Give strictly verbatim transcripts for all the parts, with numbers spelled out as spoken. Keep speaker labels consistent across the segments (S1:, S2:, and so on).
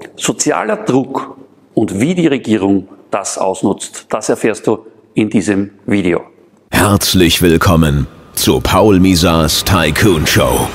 S1: sozialer Druck und wie die Regierung das ausnutzt, das erfährst du in diesem Video.
S2: Herzlich willkommen zu Paul Misas Tycoon Show.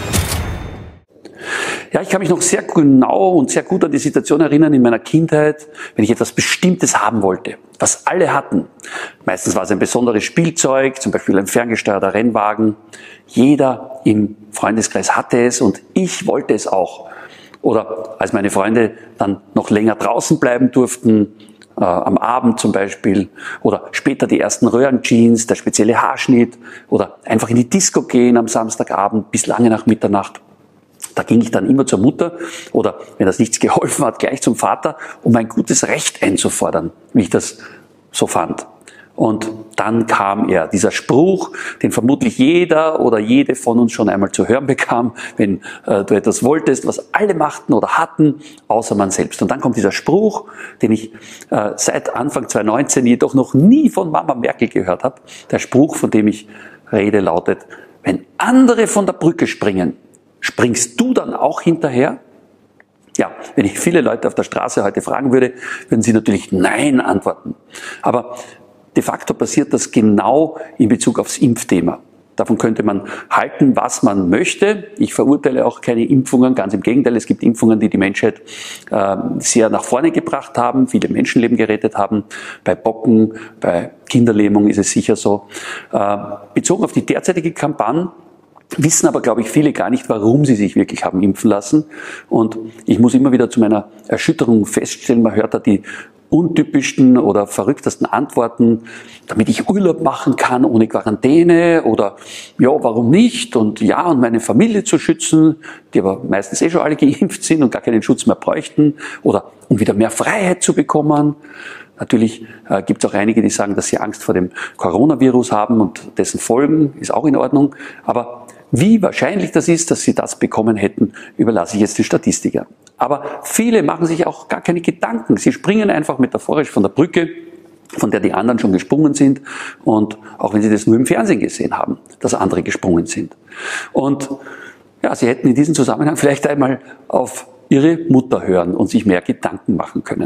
S1: Ja, ich kann mich noch sehr genau und sehr gut an die Situation erinnern in meiner Kindheit, wenn ich etwas Bestimmtes haben wollte, was alle hatten. Meistens war es ein besonderes Spielzeug, zum Beispiel ein ferngesteuerter Rennwagen. Jeder im Freundeskreis hatte es und ich wollte es auch. Oder als meine Freunde dann noch länger draußen bleiben durften, äh, am Abend zum Beispiel, oder später die ersten Röhrenjeans, der spezielle Haarschnitt, oder einfach in die Disco gehen am Samstagabend bis lange nach Mitternacht. Da ging ich dann immer zur Mutter oder, wenn das nichts geholfen hat, gleich zum Vater, um ein gutes Recht einzufordern, wie ich das so fand. Und dann kam er, dieser Spruch, den vermutlich jeder oder jede von uns schon einmal zu hören bekam, wenn äh, du etwas wolltest, was alle machten oder hatten, außer man selbst. Und dann kommt dieser Spruch, den ich äh, seit Anfang zwanzig neunzehn jedoch noch nie von Mama Merkel gehört habe. Der Spruch, von dem ich rede, lautet: Wenn andere von der Brücke springen, springst du dann auch hinterher? Ja, wenn ich viele Leute auf der Straße heute fragen würde, würden sie natürlich Nein antworten. Aber de facto passiert das genau in Bezug aufs Impfthema. Davon könnte man halten, was man möchte. Ich verurteile auch keine Impfungen, ganz im Gegenteil. Es gibt Impfungen, die die Menschheit äh, sehr nach vorne gebracht haben, viele Menschenleben gerettet haben. Bei Pocken, bei Kinderlähmung ist es sicher so. Äh, bezogen auf die derzeitige Kampagne wissen aber, glaube ich, viele gar nicht, warum sie sich wirklich haben impfen lassen. Und ich muss immer wieder zu meiner Erschütterung feststellen, man hört da die untypischsten oder verrücktesten Antworten, damit ich Urlaub machen kann ohne Quarantäne oder ja, warum nicht und ja, und meine Familie zu schützen, die aber meistens eh schon alle geimpft sind und gar keinen Schutz mehr bräuchten, oder um wieder mehr Freiheit zu bekommen. Natürlich äh, gibt es auch einige, die sagen, dass sie Angst vor dem Coronavirus haben und dessen Folgen, ist auch in Ordnung, aber wie wahrscheinlich das ist, dass sie das bekommen hätten, überlasse ich jetzt den Statistikern. Aber viele machen sich auch gar keine Gedanken. Sie springen einfach metaphorisch von der Brücke, von der die anderen schon gesprungen sind. Und auch wenn sie das nur im Fernsehen gesehen haben, dass andere gesprungen sind. Und ja, sie hätten in diesem Zusammenhang vielleicht einmal auf ihre Mutter hören und sich mehr Gedanken machen können.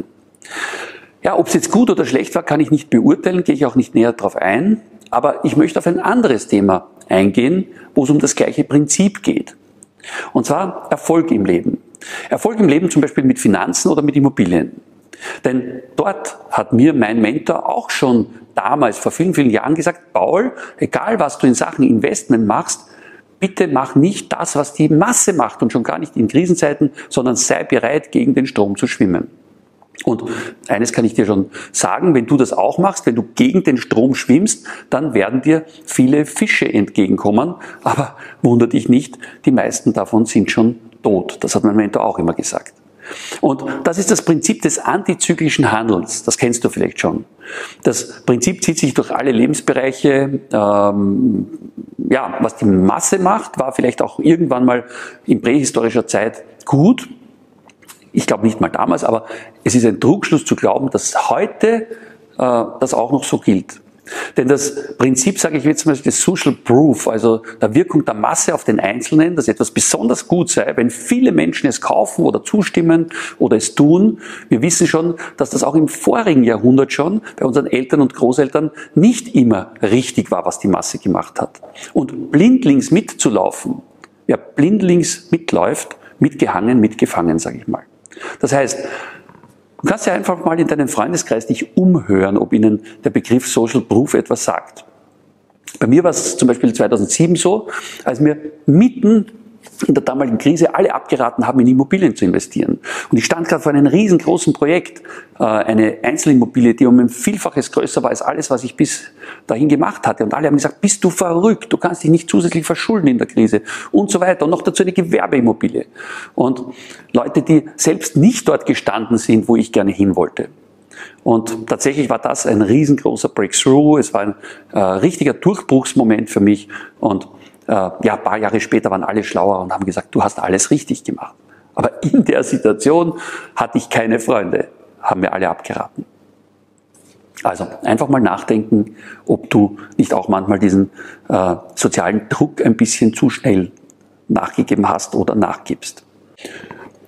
S1: Ja, ob es jetzt gut oder schlecht war, kann ich nicht beurteilen, gehe ich auch nicht näher darauf ein. Aber ich möchte auf ein anderes Thema eingehen, wo es um das gleiche Prinzip geht. Und zwar Erfolg im Leben. Erfolg im Leben zum Beispiel mit Finanzen oder mit Immobilien. Denn dort hat mir mein Mentor auch schon damals, vor vielen, vielen Jahren gesagt: Paul, egal was du in Sachen Investment machst, bitte mach nicht das, was die Masse macht und schon gar nicht in Krisenzeiten, sondern sei bereit, gegen den Strom zu schwimmen. Und eines kann ich dir schon sagen, wenn du das auch machst, wenn du gegen den Strom schwimmst, dann werden dir viele Fische entgegenkommen. Aber wunder dich nicht, die meisten davon sind schon tot. Das hat mein Mentor auch immer gesagt. Und das ist das Prinzip des antizyklischen Handelns. Das kennst du vielleicht schon. Das Prinzip zieht sich durch alle Lebensbereiche. Ähm, ja, was die Masse macht, war vielleicht auch irgendwann mal in prähistorischer Zeit gut. Ich glaube nicht mal damals, aber es ist ein Trugschluss zu glauben, dass heute äh, das auch noch so gilt. Denn das Prinzip, sage ich jetzt mal, des Social Proof, also der Wirkung der Masse auf den Einzelnen, dass etwas besonders gut sei, wenn viele Menschen es kaufen oder zustimmen oder es tun. Wir wissen schon, dass das auch im vorigen Jahrhundert schon bei unseren Eltern und Großeltern nicht immer richtig war, was die Masse gemacht hat. Und blindlings mitzulaufen, wer blindlings mitläuft, mitgehangen, mitgefangen, sage ich mal. Das heißt, du kannst ja einfach mal in deinem Freundeskreis dich umhören, ob ihnen der Begriff Social Proof etwas sagt. Bei mir war es zum Beispiel zweitausendsieben so, als mir mitten in der damaligen Krise alle abgeraten haben, in Immobilien zu investieren. Und ich stand gerade vor einem riesengroßen Projekt, eine Einzelimmobilie, die um ein Vielfaches größer war als alles, was ich bis dahin gemacht hatte. Und alle haben gesagt: Bist du verrückt, du kannst dich nicht zusätzlich verschulden in der Krise und so weiter. Und noch dazu eine Gewerbeimmobilie. Und Leute, die selbst nicht dort gestanden sind, wo ich gerne hin wollte. Und tatsächlich war das ein riesengroßer Breakthrough. Es war ein äh, richtiger Durchbruchsmoment für mich. Und äh, ja, ein paar Jahre später waren alle schlauer und haben gesagt: Du hast alles richtig gemacht. Aber in der Situation hatte ich keine Freunde, haben mir alle abgeraten. Also einfach mal nachdenken, ob du nicht auch manchmal diesen äh, sozialen Druck ein bisschen zu schnell nachgegeben hast oder nachgibst.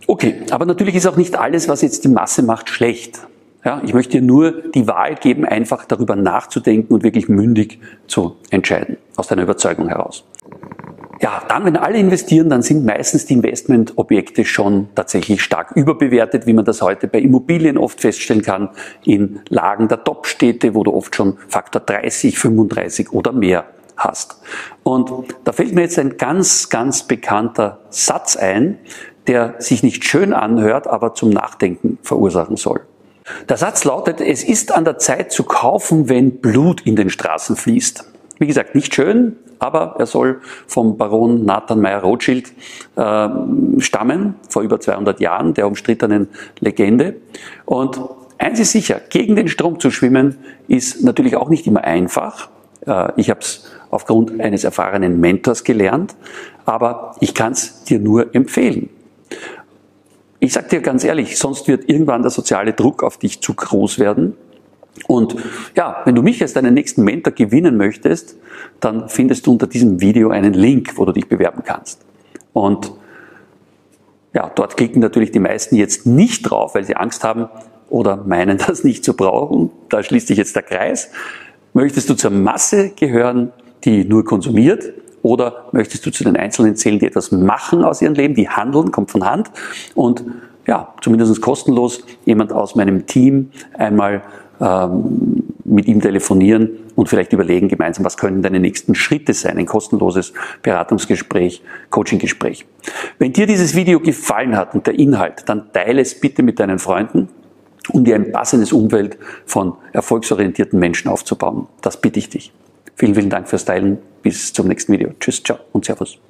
S1: Okay, aber natürlich ist auch nicht alles, was jetzt die Masse macht, schlecht. Ja, ich möchte dir nur die Wahl geben, einfach darüber nachzudenken und wirklich mündig zu entscheiden, aus deiner Überzeugung heraus. Ja, dann, wenn alle investieren, dann sind meistens die Investmentobjekte schon tatsächlich stark überbewertet, wie man das heute bei Immobilien oft feststellen kann, in Lagen der Top-Städte, wo du oft schon Faktor dreißig, fünfunddreißig oder mehr hast. Und da fällt mir jetzt ein ganz, ganz bekannter Satz ein, der sich nicht schön anhört, aber zum Nachdenken verursachen soll. Der Satz lautet: Es ist an der Zeit zu kaufen, wenn Blut in den Straßen fließt. Wie gesagt, nicht schön, aber er soll vom Baron Nathan Meyer-Rothschild äh, stammen, vor über zweihundert Jahren, der umstrittenen Legende. Und eins ist sicher, gegen den Strom zu schwimmen ist natürlich auch nicht immer einfach. Äh, ich habe es aufgrund eines erfahrenen Mentors gelernt, aber ich kann es dir nur empfehlen. Ich sage dir ganz ehrlich, sonst wird irgendwann der soziale Druck auf dich zu groß werden. Und ja, wenn du mich als deinen nächsten Mentor gewinnen möchtest, dann findest du unter diesem Video einen Link, wo du dich bewerben kannst. Und ja, dort klicken natürlich die meisten jetzt nicht drauf, weil sie Angst haben oder meinen, das nicht zu brauchen. Da schließt sich jetzt der Kreis. Möchtest du zur Masse gehören, die nur konsumiert? Oder möchtest du zu den Einzelnen zählen, die etwas machen aus ihrem Leben, die handeln, kommt von Hand und ja, zumindest kostenlos jemand aus meinem Team einmal ähm, mit ihm telefonieren und vielleicht überlegen gemeinsam, was können deine nächsten Schritte sein, ein kostenloses Beratungsgespräch, Coachinggespräch. Wenn dir dieses Video gefallen hat und der Inhalt, dann teile es bitte mit deinen Freunden, um dir ein passendes Umfeld von erfolgsorientierten Menschen aufzubauen. Das bitte ich dich. Vielen, vielen Dank fürs Teilen. Bis zum nächsten Video. Tschüss, ciao und Servus.